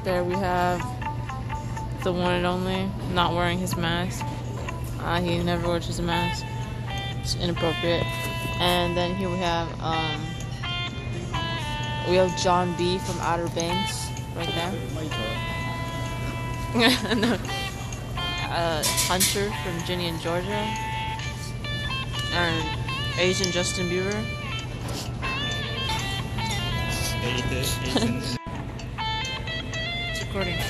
there we have the one and only not wearing his mask. He never wears his mask. It's inappropriate. And then here we have John B from Outer Banks right there. No. Hunter from Ginny and Georgia. And Asian Justin Bieber. It's recording.